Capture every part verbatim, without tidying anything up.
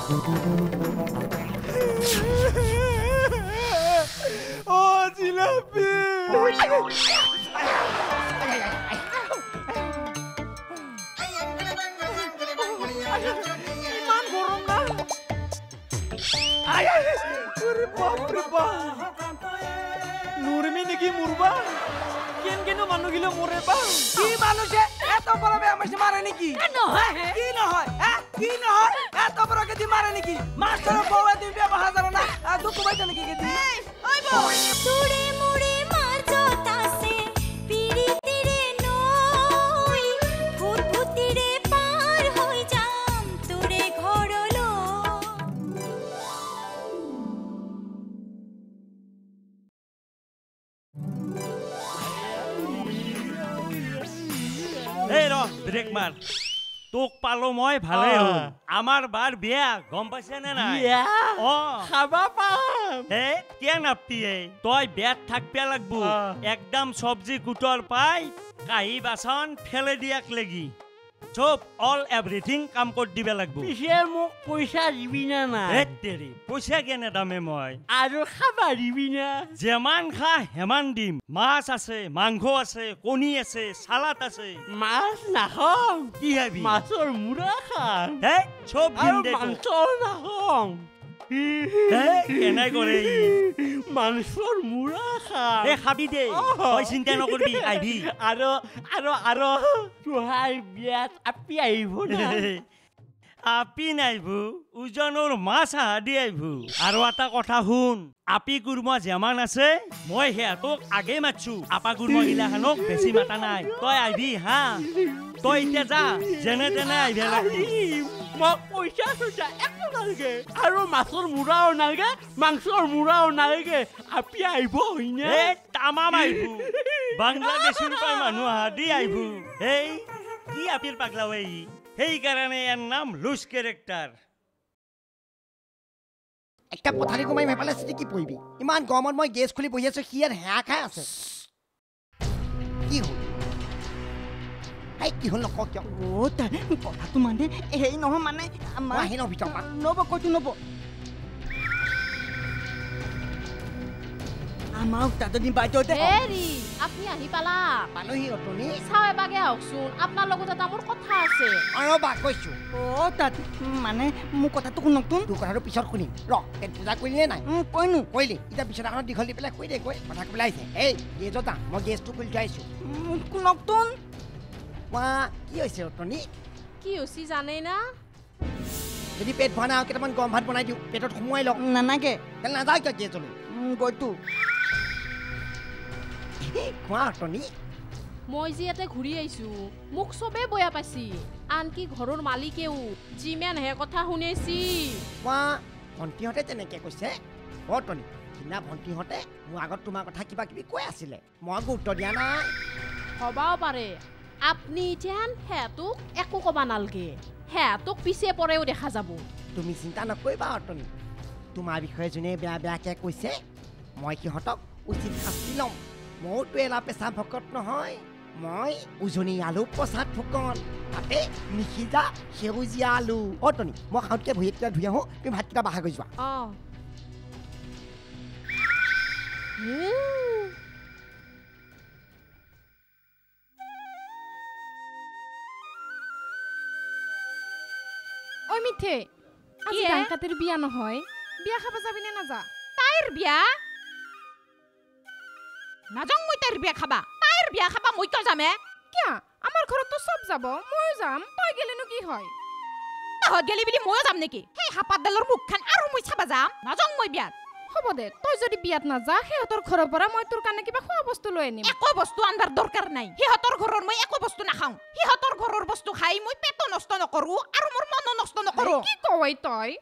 Oh, Jilapi! Iman gorong na! Ay, ay! Riba, riba! Nurmi niki murba? Kian keno manu gila mure ba? Ki manu se? Eto boro be amase mare niki? Keno hoy? Ki no hoy? Ha? Ki no hoy? Eto boro ke di mare niki? Master bowa di be bahadar na. A du ko baita niki ke di? ওই বো তুড়ে মুড়ে মাঝতাসে পিড়ি তিরে নই foot ফুটিরে পার হই যাম তোরে ঘরলো এই ৰ brake মাৰ তোক পালো মই ভালে হ'ল আমাৰ বাৰ বিয়া গম পাইছে নে নাই বিয়া অ খাবা পাম হে কিয় নাপিয়ে তই বেত থাকপে লাগবো একদম সবজি কুটৰ পাই কাহি বাচন ফেলে দিয়াক লাগি চব অল এভৰিথিং কাম কৰি দিবে লাগবো পিছে মোক পইচা দিবি না না হে তেৰি পইচা কেনে দামে মই আৰু খাবা দিবি না যেমান খা হেমান দিম মাছ আছে মাংস আছে কণী আছে সালাদ আছে মাছ নাখাম কি হাবি মাছৰ মুৰা খাম হে চব দিম আৰু দে মাংস নাখাম হে কেনে কৰে মাংসৰ মুৰা খাম এ খাবি দে তই চিন্তা নকৰবি আইবি আৰু আৰু আৰু তোহাৰ বিয়াত আপি আহিব না আপি নাইবু উজনৰ মাছ আদি আইবু আৰু এটা কথা শুন আপি কুৰমা যেমান আছে মই সিহঁতক আগে মাতছো আপা কুৰমা গিলাখানক বেছি মাতা নাই তই আইবি হা তই এতিয়া যা যেনে তেনে আহিব লাগবি মোক পইচা চইচা একো নালাগে আৰু মাছৰ মুৰাও নালাগে মাংসৰ মুৰাও নালাগে আপি আহিব হয়নে এ তামাম আহিবু বাংলাদেশৰ পৰা মানুহ আদি আহিবু এই কি আপিৰ পাগলা হৈ সেইকাৰণে ইয়াৰ নাম লুজ কেৰেক্টাৰ একটা পথালি কমাই মেপালে সিটি কি পইবি ইমান গৰমত মই গেছ খুলি বহি আছো হিয়াৰ হেয়া খাই আছে কি হ'ল এই কি হ'ল নক কিয় ও তা কথাটো মানে এই নহয় মানে আমাৰ আহি ন ভিতৰ পৰা নব কইতো নব আমাৰ তাতনি বাইদেউতে হেৰি আপুনি আহি পালা পালোহি অতনি চাও এবাগে আহকচোন আপোনাৰ লগত এটা মোৰ কথা আছে আৰু বা কৈছো ও তাত মানে মোৰ কথাটো শুনকচোন তোৰ কথাটো পিছত শুনিম ৰ পেট পূজা কৰিলে নাই কইনো কৰিলি এতিয়া বিচনাখনত দীঘল দি পেলাই কৈ দে কৈ কথা ক'বলৈ আহিছে এই গেজত আহ মই গেছটো খুলি থৈ আহিছোঁ শুনকচোন কোৱা কি হৈছে অতনি কি হৈছে জানে না যদি পেট ভৰা নাই কেইটামান গৰম ভাত বনাই দিওঁ পেটত সোমোৱাই লওক নানাগে তেল নাযায় কিয় গেছলৈ গৈতো কোৱা অতনি মই যে ইয়াতে ঘূৰি আহিছোঁ মোক চবেই বেয়া পাইছি আনকি ঘৰৰ মালিকেও যিমান হে কথা শুনাইছি কোৱা ভণ্টিহঁতে তেনেকৈ কৈছে অতনি সিদিনা ভণ্টিহঁতে মোৰ আগত তোমাৰ কথা কিবা কিবি কৈ আছিলে মই গুৰুত্ব দিয়া নাই হ'বাও পাৰে আপুনি যেন সিহঁতক একো ক'ব নালাগে সিহঁতক পিছে পৰেও দেখা যাব তুমি চিন্তা নকৰিবা অতনি তোমাৰ বিষয়ে যোনে বেয়া বেয়াকৈ কৈছে মই সিহঁতক উচিত শাস্তি ল'ম মইতো এলা পেচা ভকত নহয় মই উজনি আলু প্ৰসাদ ফুকন তাতে নিসিজা সেউজীয়া আলু অতনি মই খাওঁতকৈ ভৰিকেইটা ধুই আহোঁ তুমি ভাতকেইটা বাহাৰ কৰি যোৱা অঁ ঐ মিঠে আজি ডাংকাতেৰ বিয়া নহয় বিয়া খাব যাবি নে নাযা তাইৰ বিয়া নাযাওঁ মই তাইৰ বিয়া খাবা তাইৰ বিয়া খাবা মই কিয় যামে কিয় আমাৰ ঘৰততো চব যাব ময়ো যাম তই গেলেনো কি হয় তহঁত গেলি বুলি ময়ো যাম নেকি সেই হাপাতডালৰ মুখখন আৰু মই চাবা যাম নাযাওঁ মই বিয়াত হ'ব দে তই যদি বিয়াত নাযা সিহঁতৰ ঘৰৰ পৰা মই তোৰ কাৰণে কিবা খোৱা বস্তু লৈ আনিম একো বস্তু আনবাৰ দৰকাৰ নাই সিহঁতৰ ঘৰৰ মই একো বস্তু নাখাওঁ সিহঁতৰ ঘৰৰ বস্তু খাই মই পেটো নষ্ট নকৰোঁ আৰু মোৰ মনো নষ্ট নকৰোঁ কি কয় তই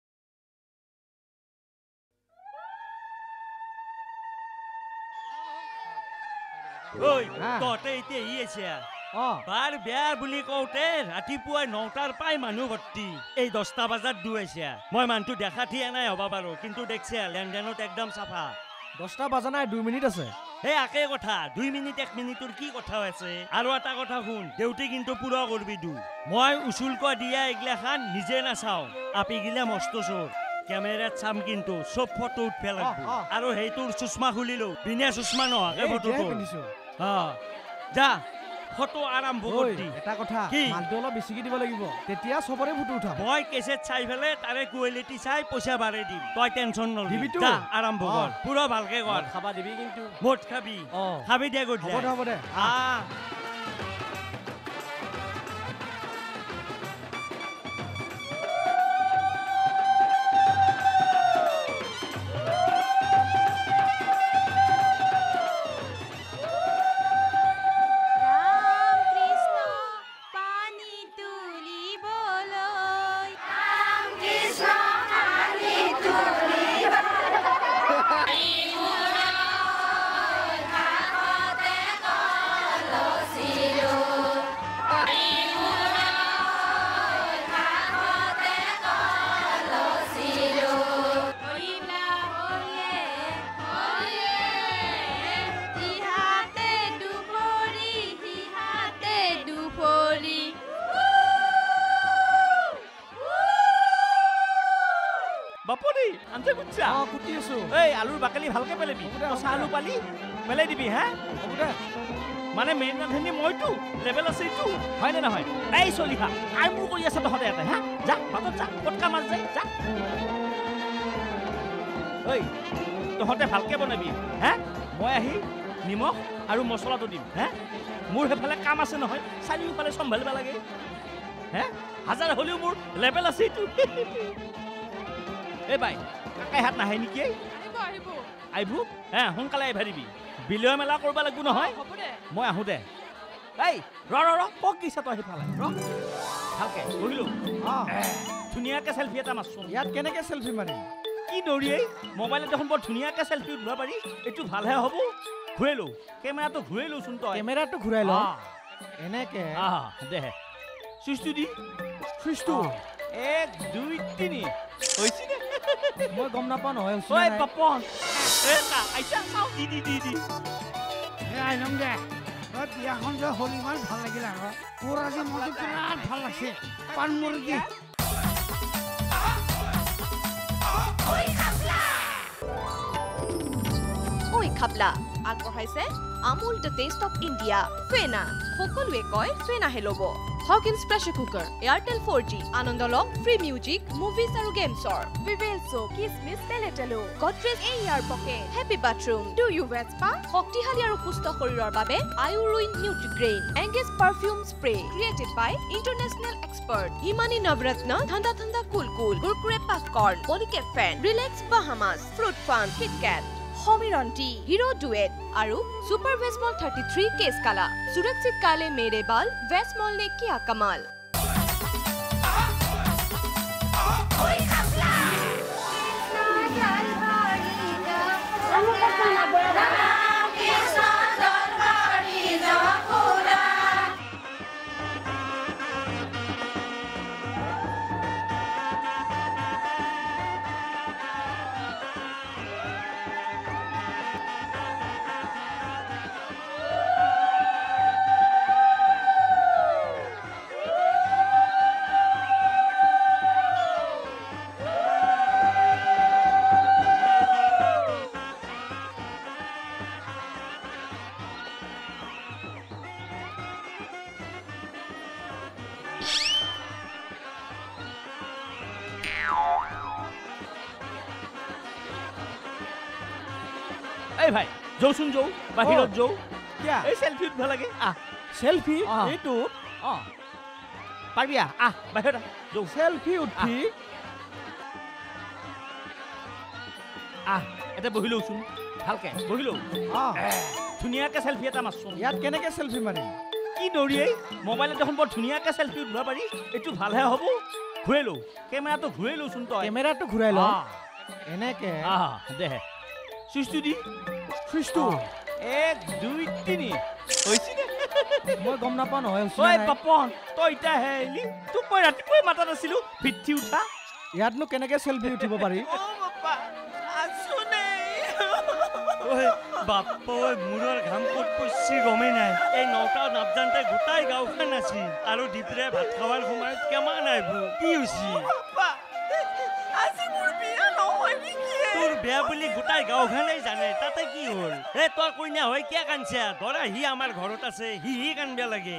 ঐ তহঁতে এতিয়া ই আছে বাৰ বেয়া বুলি কওঁতে ৰাতিপুৱাই নটাৰ পাই মানুহ ভৰ্তি এই দহটা বজাত দুৱাইছে মই মানুহটো দেখা থিয়া নাই হ'ব পাৰোঁ কিন্তু দেখছে লেনদেনত একদম চাফা দহটা বাজা নাই দুই মিনিট আছে সেই একে কথা দুই মিনিট এক মিনিটৰ কি কথা আছে আৰু এটা কথা শুন দেউতি কিন্তু পুৰা কৰবি দু মই উচুলকৈ দিয়া এগিলাখান নিজে নাচাওঁ আপি গিলা মস্ত চোৰ কেমেৰাত চাম কিন্তু চব ফটো উঠে লাগব আৰু সেইটোৰ চুচমা খুলিলো বিনা চুচমা নোহোৱাকে ফটোটো যা ফটো আৰম্ভ কৰি এটা কথা মালটো অলপ বেছিকে দিব লাগিব তেতিয়া চবৰে ফটো উঠাম মই কেছেট চাই ফেলে তাৰে কোৱালিটি চাই পইচা বাঢ়াই দিম তই টেনচন নলবি যা আৰম্ভ কৰ পুৰা ভালকে কৰ খাবা দিবি কিন্তু মদ খাবি খাবি দে গধূলি হ'ব দে আ বাপনি আনতে কুচ্ছা অ কুটি আছো এই আলুৰ বাকলি ভালকে পেলাবি কচা আলু পালি পেলাই দিবি হা হ'ব দে মানে মেইন ৰান্ধনি মইতো লেভেল আছে এইটো হয়নে নহয় এই চলিহা আই মোৰ কৰি আছে তহঁতে ইয়াতে হা যা ভাতত যা পটকা মাছ যায় যা ঐ তহঁতে ভালকে বনাবি হা মই আহি নিমখ আৰু মছলাটো দিম হা মোৰ সেইফালে কাম আছে নহয় চাৰিওফালে চম্ভালিব লাগে হে হাজাৰ হ'লেও মোৰ লেভেল আছে এইটো এই বাই কাকাই হাত নাহে নেকি আহিব হে সোনকালে আহিব পাৰিবি বিলয় মেলা কৰিব লাগিব নহয় মই আহোঁ দে এই ৰ ৰ ৰ কক দিছা তই সেইফালে ৰ ভালকে বহিলোঁ ধুনীয়াকৈ চেল্ফি এটা মাৰচোন ইয়াত কেনেকৈ চেল্ফি মাৰিম কি দৌৰিয়েই মোবাইলত দেখোন বৰ ধুনীয়াকৈ চেল্ফি উঠিব পাৰি এইটো ভালহে হ'ব ঘূৰাই লওঁ কেমেৰাটো ঘূৰাই লওঁচোন তই কেমেৰাটো ঘূৰাই ল এনেকে দে চুইচটো দি চুইচটো এক দুই তিনি হৈছে নে মই গম নাপাওঁ নহয় ঐ পাপন এ কা আইছা চাও দি দি দি দি এ আইনম দে তই বিয়াখন যে হ'ল ইমান ভাল লাগিল আকৌ তোৰ আজি মনটো বিৰাট ভাল লাগছে পাণ মুৰ্গী ঐ খাপলা আগবঢ়াইছে Amul the taste of India Fena সকলোৱে কয় ফেনাহে ল'ব Hawkins pressure cooker Airtel four G আনন্দ লওক ফ্ৰী মিউজিক মুভিজ আৰু গেমছৰ ভিভেল সোপ কিচমিচ পেলেটেলো Godrej air pocket happy bathroom do you Vespa শক্তিশালী আৰু সুস্থ শৰীৰৰ বাবে আয়ুৰুইন Nutrigrain Engage perfume spray created by international expert Himani Navratna ঠাণ্ডা ঠাণ্ডা কুল কুল কুৰকুৰে পপকৰ্ণ পলিকেট ফেন relax Bahamas fruit fun KitKat Samiran T hero ডুৱেট আৰু সুপাৰ ভেজমল থাৰ্টি থ্ৰী কেছ কালা সুৰক্ষিত কালে মেৰে বাল ভেজমল ने किया कमाल এই ভাই যৌচোন যৌ বাহিৰত যৌ এই চেল্ফি উঠিব লাগে আহ চেল্ফি এইটো অঁ পাৰিবি আহ আহ বাহিৰত যৌ চেল্ফি উঠি আহ এটা বহি লওঁচোন ভালকে বহি লওঁ ধুনীয়াকৈ চেল্ফি এটা মাৰচোন ইয়াত কেনেকৈ চেল্ফি মাৰিম কি দৌৰিয়েই মোবাইলত দেখোন বৰ ধুনীয়াকৈ চেল্ফি উঠিব পাৰি এইটো ভালহে হ'ব ঘূৰাই লওঁ কেমেৰাটো ঘূৰাই লওঁচোন তই কেমেৰাটো ঘূৰাই ল এনেকে দে চুইচটো দি চুইচটো এক দুই তিনি হৈছে নে মই গম নাপাওঁ নহয় ঐ পাপন তই এতিয়া হে আহিলি তোক মই ৰাতিপুৱাই মাতা নাছিলো ভিত্তি উঠা ইয়াতনো কেনেকৈ চেল্ফি উঠিব পাৰি অ' বাপা আছো নে ঐ বাপ্পা ঐ মূৰৰ ঘাম ক'ত পৰছি গমেই নাই এই নটা নাপজানতে গোটাই গাঁওখন আছিল আৰু দীপৰে ভাত খাৱাৰ সময়ত কেমান আহিব কি হৈছি তোৰ বেয়া বুলি গোটাই গাঁওখনেই জানে তাতে কি হ'ল এ তই কইনা হৈ কিয় কান্দছা ধৰা সি আমাৰ ঘৰত আছে সি সি কান্দিব লাগে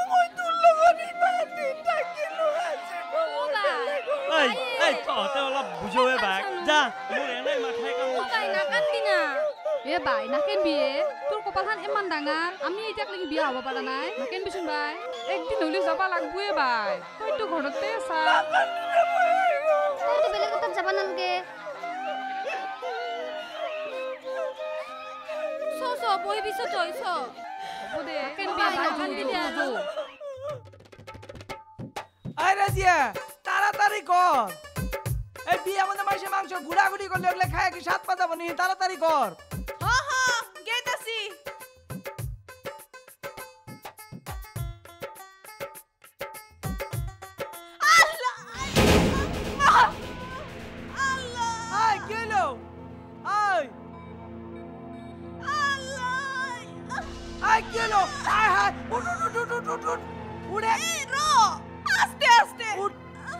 তহঁতে অলপ বুজোৱে বাক যা মোৰ এনেই মাথাই কাম এ বাই নাকেনবি তোৰ কপালখন ইমান ডাঙৰ আমি এতিয়াক লাগি বিয়া হ'ব পৰা নাই নাকেনবিচোন বাই একদিন হ'লেও যাব লাগবয়ে বাই তইতো ঘৰতে আছা তইতো বেলেগ ক'ত যাব নালাগে চ চ বহি বিছ তই চ হ'ব দে নাকেনবি নাকেনবি দিয়া আই রাজিয়া তাড়াতাড়ি কর এই বিয়া মধ্যে মাসে মাংস গুড়াগুড়ি করলে ওগুলো খায় কি সাত পাতা বনি তাড়াতাড়ি কর হ্যাঁ হ্যাঁ গেতাছি আল্লাহ আল্লাহ আই গেলো আই আল্লাহ আই গেলো আই হাই উঠ উঠ উঠ উঠ উঠ উঠ উড়ে রো আস্তে আস্তে উঠ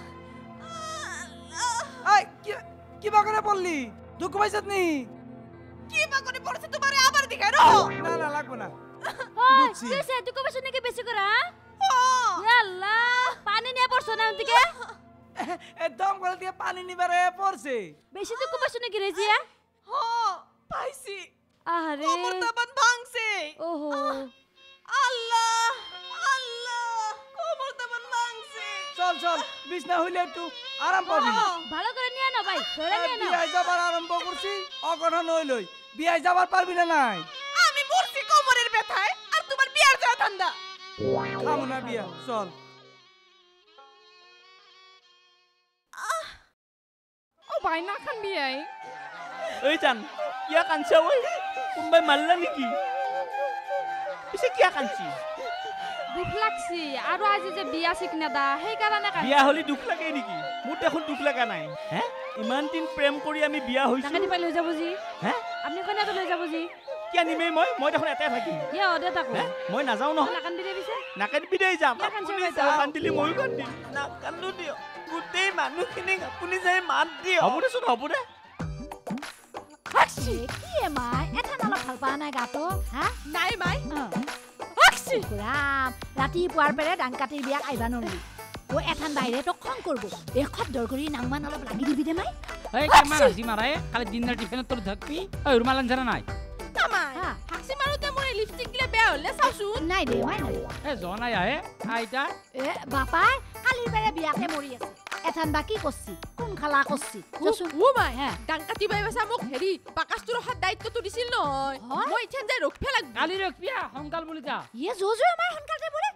আই কি কি বাগরে পড়লি দুঃখ পাইছত নি কি বাগরে পড়ছে তোমারে আবার দেখাই রো না না লাগবে না বুঝছি তুই তুই কবে শুনে কি বেশি করা ইয়া আল্লাহ পানি নিয়ে পড়ছ না ওদিকে একদম গলা দিয়ে পানি নিবারে পড়ছে বেশি তুই কবে শুনে কি রেজিয়া হ্যাঁ পাইছি আরে কোমর দাবান ভাঙছে ওহো আল্লাহ আল্লাহ কোমর দাবান ভাঙছে চল চল বিছনা হইলে একটু আরাম পাবি ভালো করে নিয়ে না ভাই ধরে নিয়ে না বিয়াই যাবার আরম্ভ করছি অগঠন হইলই বিয়াই যাবার পারবি না নাই আমি মরছি কোমরের ব্যথায় আর তোমার বিয়ার যাওয়া ঠান্ডা খামু না বিয়া চল ও বাই নাকানবি আই এই জান কিয় কান্দছা ঐ কোনোবাই মাৰিলা নেকি পিছে কিয় কান্দছি দুখ লাগছি আৰু আজি যে বিয়া ঠিক নেদা সেইকাৰণে বিয়া হলি দুখ লাগে নেকি মোৰ দেখোন দুখ লগা নাই হে ইমান দিন প্ৰেম কৰি আমি বিয়া হৈছো নাকানি পাই লৈ যাব জি হে আপনি কইনাটো লৈ যাব জি কিয় নিমেই মই মই দেখোন এটাই থাকিম ইয়া অদে তাকো মই নাযাওঁ নহয় নাকানবি দে পিছে নাকানবি দেই যাম আপুনি কান্দিলি ময়ো কান্দিম নাকান্দো দিয়ক গোটেই মানুহখিনিক আপুনি যাই মাত দিয়ক হ'ব দেচোন হ'ব দে হাকছি কি এ মাই এটা অলপ ভাল পা নাই গাটো হা নাই মাই হাকছি ৰাম ৰাতি পুৱাৰ পেৰে ডাং কাটিৰ বিয়াক আইবা নলি ও এঠান বাইরে তো খং করব এ খদ্দর করি নাংমান অলপ লাগি দিবি দে মাই এই কেমন আছি মারায় খালি দিন রাত টিফিন তোর থাকবি ওই রুমালান জানা নাই তামাই হাসি মারুতে মোর লিপস্টিক গলে বেয়া হলে চাওছু নাই দে মাই নাই এ জনাই আহে আইতা এ বাপাই কালির বেরে বিয়াকে মরি আছে এঠান বাকি করছি কোন খালা করছি ও মাই ডাং কাটি বাই বাসা মোক হেৰি পাকাস্তুৰ হাত দায়িত্বটো দিছিল নহয় মই ইথান যাই ৰখফে লাগ কালি ৰখবিয়া সংকাল বুলি যা ইয়ে জো জো আমাৰ সংকালতে পৰে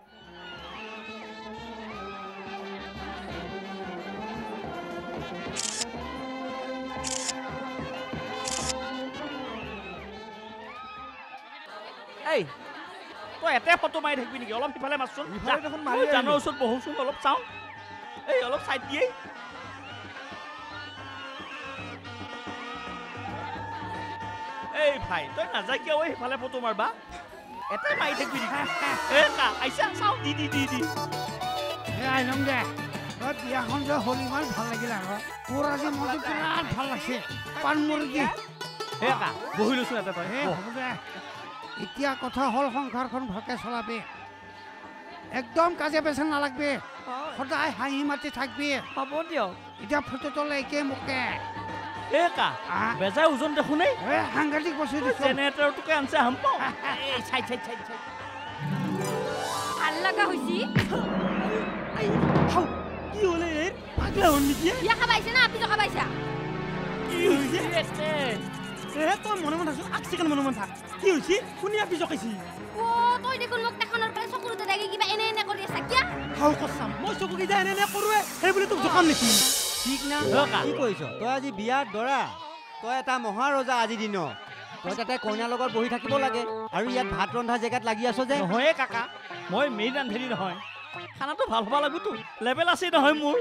এই তই এতে ফটো মাৰি থাকিবি নেকি অলপ সিফালে মাৰচোন ইফালে দেখোন মাৰি জানৰ ওচৰত বহোচোন অলপ চাওঁ এই অলপ চাইড দিয়ে এই ভাই তই নাযায় কিয় ঐ সিফালে ফটো মাৰবা এটাই মাৰি থাকিবি নেকি এ কা আইছা চাওঁ দি দি দি দি আই লম দে বিয়াখন যে হ'ল ইমান ভাল লাগিল আকৌ মোৰ আজি মনটো বিৰাট ভাল লাগছে পাণ মুৰ্গী হে কা বহি লৈছোন এটা তই হ'ব দে এতিয়া কথা হ'ল সংসাৰখন ভালকে চলাবি একদম কাজে পেচা নালাগবি সদায় হাঁহি মাতি থাকবি হ'ব দিয়ক এতিয়া ফটো তলে একে মোকে এ কা বেজাই ওজন দেখোন এ সাংঘাতিক বস্তু দিছো জেনেৰেটৰটোকে আনছে হাম পাওঁ এই চাই চাই চাই চাই ভাল লগা হৈছি কি হ'লে এ পাগলা হ'ল নেকি বিয়া খাবাইছে না আপনি খাবাইছা কি হৈছে এ তই মনে মনে থাকচোন আকচিকেন মনে মনে থাক কি হৈছে কোনে আপি জকাইছি ও তই দেখোন মোক দেখানৰ পৰা চকুৰতে লাগি কিবা এনে এনে কৰি আছা কিয়া হাও কছাম মই চকু কিটা এনে এনে কৰোৱে সেই বুলি তোক জকাম নেকি ঠিক না কি কৈছ তই আজি বিয়াত দৰা তই এটা মহাৰজা আজি দিন তই তাতে কইনাৰ লগত বহি থাকিব লাগে আৰু ইয়াত ভাত ৰন্ধা জেগাত লাগি আছ যে নহয় কাকা মই মেইন ৰান্ধেৰি নহয় খানাটো ভাল হ'ব লাগিবতো লেভেল আছে নহয় মোৰ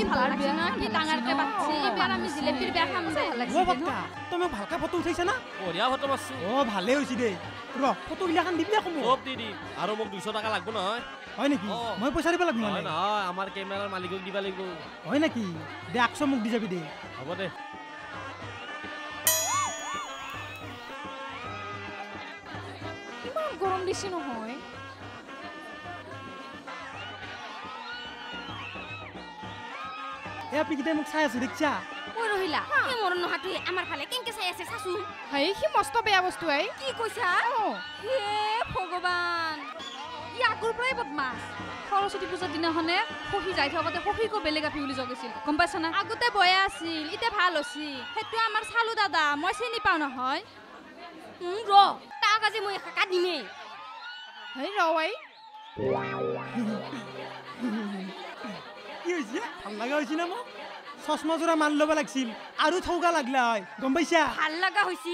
ভাল লাগছে না কি ডাঙৰকে বাচ্ছি এবাৰ আমি জিলেপিৰ বেয়া খাম দে ও বক্কা তুমি ভালকে ফটো উঠাইছা না বঢ়িয়া ফটো মাৰছো ও ভালে হৈছে দে ৰ ফটো গিলাখান দিবি আকৌ মোক সব দি দিম আৰু মোক দুইশ টকা লাগব নহয় হয় নেকি মই পইচা দিব লাগিব নহয় নহয় আমাৰ কেমেৰাৰ মালিকক দিবা লাগিব হয় নেকি দে একশ মোক দি যাবি দে হ'ব দে ইমান গৰম দিছে নহয় এ আপনি কিটা মোক চাই আছে দেখছা ওই রহিলা এই মরণ নহাটি আমার ফালে কেনকে চাই আছে সাসু হাই কি মস্ত বেয়া বস্তু আই কি কইছা হে ভগবান ই আগুৰ পৰাই বদমাছ সৰস্বতী পূজাৰ দিনাখনে সখী যাই থাকোঁতে সখীকো বেলেগ আপি বুলি জগিছিল গম পাইছা না আগতে বয়া আছিল এতিয়া ভাল হৈছি সেইটো আমাৰ চালু দাদা মই চিনি পাওঁ নহয় ৰ তাক আজি মই কাকা দিমে হেই ৰৱাই কি হৈছে ভাল লগা হৈছে না মোক চশমা জোৰা মান ল'ব লাগিছিল আৰু ঠৌগা লাগলা হয় গম পাইছা ভাল লগা হৈছি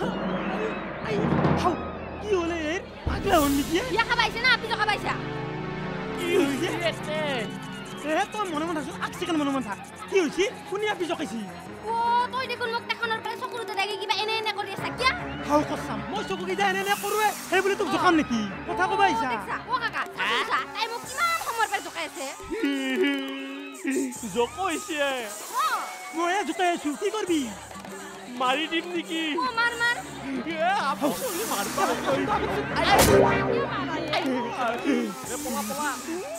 কি হলে এর পাগলা হন নেকি বিয়া খাবাইছে না আপনি খাবাইছা কি হৈছে এ তো মনে মনে আছো আকসিকান মনে মনে থাক কি হৈছে কোনি আপি জকাইছি ও তই দেখোন মোক দেখানোর পরে চকুরতে দেখি কিবা এনে এনে কৰি আছা কিয়া হাও কসাম মই চকু কি এনে এনে কৰোৱে সেই বুলি তোক জকাম নেকি কথা কবা আইছা ও কাকা চাচা তাই মোক কিমান সময় পরে জকাই আছে জকাইছে মই জকাই আছো কি করবি মারি দিম নেকি ও মার মার এ আপনি মারবা আই এ পলা পলা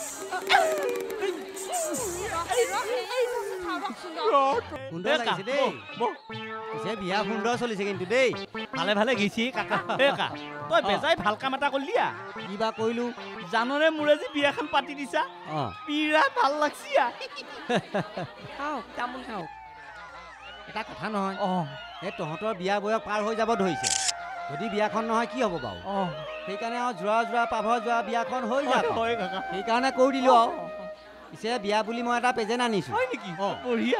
সুন্দৰ লাগিছে দেই পিছে বিয়া সুন্দৰ চলিছে কিন্তু দেই ভালে ভালে গেছি কাকা এ কা তই বেজাই ভাল কাম এটা কৰিলিয়া কিবা কইলো জানৰে মুৰে যি বিয়াখন পাতি দিছা অ বিৰাট ভাল লাগছিয়া খাও তামোল খাও এটা কথা নহয় অ এই তহঁতৰ বিয়া বয়স পাৰ হৈ যাব ধৰিছে যদি বিয়াখন নহয় কি হ'ব বাৰু অ সেইকাৰণে আৰু যোৱা যোৱা পাভ যোৱা বিয়াখন হৈ যাব হয় কাকা সেইকাৰণে কৈ দিলো আৰু পিছে বিয়া বুলি মই এটা প্ৰেজেণ্ট আনিছো হয় নেকি বঢ়িয়া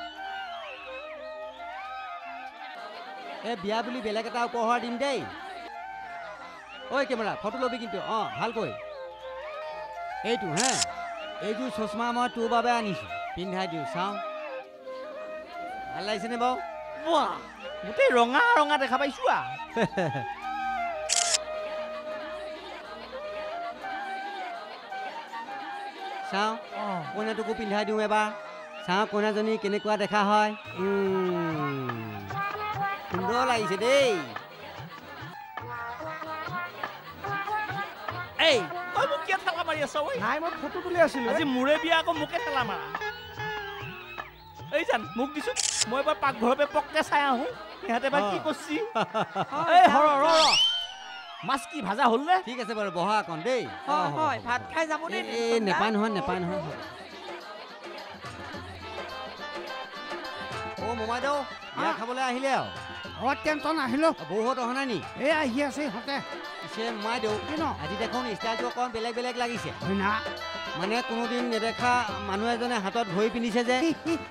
এই বিয়া বুলি বেলেগ এটা উপহাৰ দিম দেই ঐ কেমেৰা ফটো ল'বি কিন্তু অঁ ভালকৈ এইটো হে এইযোৰ চশমা মই তোৰ বাবে আনিছো পিন্ধাই দিওঁ চাওঁ ভাল লাগিছেনে বাৰু বাহ গোটেই ৰঙা ৰঙা দেখা পাইছো আ চাওঁ কইনাটোকো পিন্ধাই দিওঁ এবাৰ চাওঁ কইনাজনী কেনেকুৱা দেখা হয় সুন্দৰ লাগিছে দেই এই তই মোক কিয় ঠেলা মাৰি আছ ঐ নাই মই ফটো তুলি আছিলো আজি মোৰে বিয়া আকৌ মোকে ঠেলা মাৰা এই জান মোক দিছো মই এবাৰ পাকঘৰৰ পৰা পককে চাই আহোঁ ইহঁতে এবাৰ কি কৰিছি এই হৰ ৰ মাছ কি ভাজা হ'ল নে ঠিক আছে বাৰু বহা অকণ দেই হয় ভাত খাই যাব দেই এই নেপায় নহয় নেপায় নহয় অ মোমাই দেউ বিয়া খাবলৈ আহিলে আৰু অ টেনচন আহিলো বহুত অহা নাই নি এই আহি আছে ইহঁতে পিছে মোমাই দেউ কিনো আজি দেখোন ষ্টাইলটো অকণ বেলেগ বেলেগ লাগিছে হয় না মানে কোনোদিন নেদেখা মানুহ এজনে হাতত ঘড়ী পিন্ধিছে যে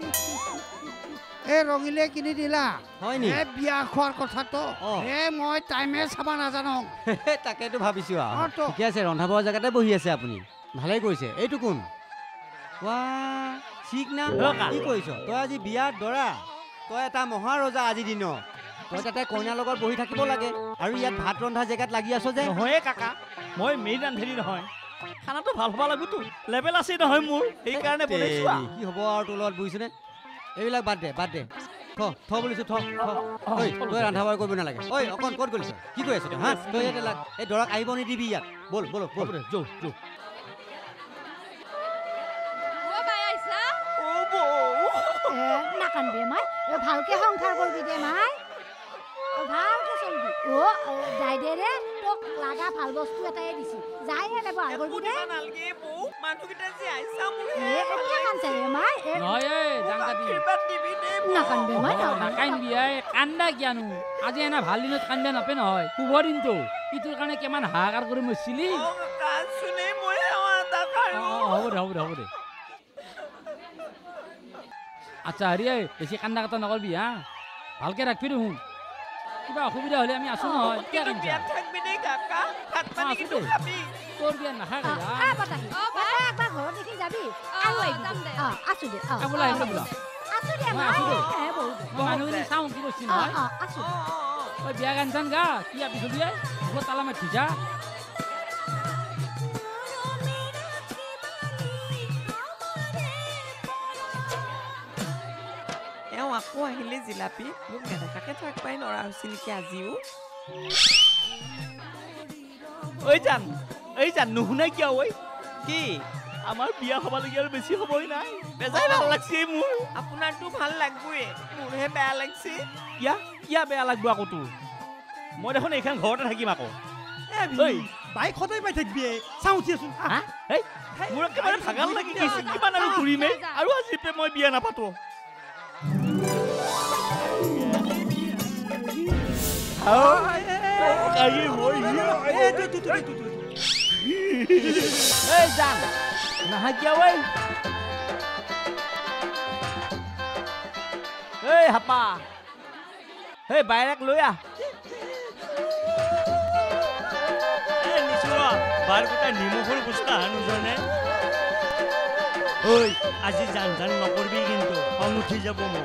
এই ৰঙিলে কিনি দিলা হয় নি এই বিয়া খোৱাৰ কথাটো এই মই টাইমে চাব নাজানো তাকেতো ভাবিছো আৰু ঠিকে আছে ৰন্ধা বঢ়া জেগাতে বহি আছে আপুনি ভালেই কৰিছে এইটো কোন ৱা ঠিক না কি কৰিছ তই আজি বিয়াৰ দৰা তই এটা মহাৰজা আজি দিনত তই তাতে কইনাৰ লগত বহি থাকিব লাগে আৰু ইয়াত ভাত ৰন্ধা জেগাত লাগি আছ যে নহয় কাকা মই মেইন ৰান্ধনি নহয় খানাটো ভাল হ'ব লাগিবতো লেভেল আছে নহয় মোৰ সেইকাৰণে বনাইছো কি হ'ব আৰু তোৰ লগত বুজিছনে এইবিলাক বাদ দে বাদ দে থ থ বুলিছো থ ঐ তই ৰন্ধা বঢ়া কৰিব নালাগে ঐ অকণ ক'ত গ'লিছ কি কৈ আছ তই হা তই ইয়াতে লাগ এই দৰাক আহিব নিদিবি ইয়াত ব'ল ব'ল ব'ল যৌ যৌ নাকান্দে মাই ভালকে সংসাৰ কৰিবি দে মাই ভালকে চলবি অ দাইদেৰে তোক লাগা ভাল বস্তু এটাই দিছি যাই এনে ভাল কৰিবি দে নালগে বৌ মানুহকেইটা যে আইছা মোৰ এ কেতিয়া কান্দছে ৰে মাই নহয় এ জাংকাতি কিবা দিবি দে নাকান্দে মাই নাকান্দবি এই কান্দা কিয়ানো আজি এনে ভাল দিনত কান্দা নাপে নহয় শুভ দিনটো ইটোৰ কাৰণে কিমান হাহাকাৰ কৰি মৰিছিলি শুনে মই এটা হ'ব দে হ'ব দে হ'ব দে আচ্ছা হেৰি বেছি কান্দা কাটা নকৰবি হা ভালকে ৰাখবি দেখোন কিবা অসুবিধা হ'লে আমি আছো নহয় থাকবি দেই কাকা ভাত পানী কিন্তু খাবি তোৰ বিয়া নাখায় অ আ বতাহি অ একবাৰ ঘৰত দেখি যাবি আৰু আহিবি অ আছো দে অ বোলা আহিলে বোলা আছো দে মই আছো দে এ বহুত মই মানুহজনী চাওঁ কি কৈছি অ নহয় অ আছো ঐ বিয়া গান চান গা কি আপি চলি আই মই তালা মাতি যা এওঁ আকৌ আহিলে জিলাপি মোক নেদেখাকে থাকবাই নৰা হৈছে নেকি আজিও ঐ জান এই জান নুশুনাই কিয় ঐ কি আমাৰ বিয়া হ'বলগীয়া আৰু বেছি সময় নাই বেজাই ভাল লাগছে মোৰ আপোনাৰতো ভাল লাগবয়ে মোৰহে বেয়া লাগছে কিয়া কিয়া বেয়া লাগব আকৌ তোৰ মই দেখোন এইখন ঘৰতে থাকিম আকৌ ঐ বাইক সদায় পাই থাকিবি চাওঁ উঠিয়াচোন এই মোৰ একেবাৰে ভাগাল লাগি গৈছে কিমান আৰু ঘূৰিমে আৰু আজি পে মই বিয়া নাপাতো এই জান নাহাকিয়া ঐ এই হাপা এই বাইৰেক লৈ আহ বাৰ গোটাই নিমখৰ বস্তা হানুজনে ঐ আজি জান জান নকৰবি কিন্তু খং উঠি যাব মোক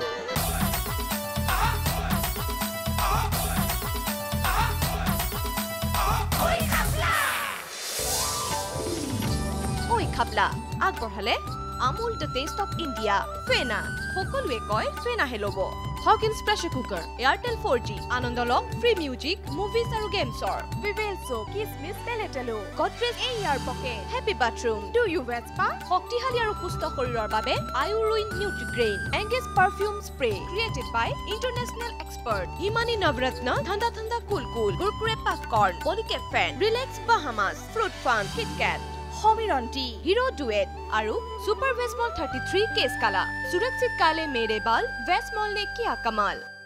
ঐ খাপলা আগবঢ়ালে Amul the taste of India Fena সকলোৱে কয় ফেনাহে ল'ব Hawkins pressure cooker Airtel four G আনন্দ লওক ফ্ৰী মিউজিক মুভিজ আৰু গেমছৰ ভিভেল চ' কিচমিচ পেলেটেলো Godrej air pocket happy bathroom do you Vespa শক্তিশালী আৰু সুস্থ শৰীৰৰ বাবে আয়ুৰুইন Nutrigrain Engage perfume spray created by international expert Himani Navratna ঠাণ্ডা ঠাণ্ডা কুল কুল কুৰকুৰে পপকৰ্ণ পলিকেট ফেন relax Bahamas fruit fun KitKat Samiran T hero ডুৱেট আৰু সুপাৰ ভেসমল থাৰ্টি থ্ৰী কেছ কালা সুৰক্ষিত কালে মেৰে বাল ভেসমল ने किया कमाल।